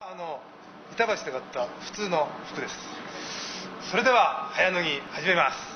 板橋で買った普通の服です。それでは早脱ぎ始めます。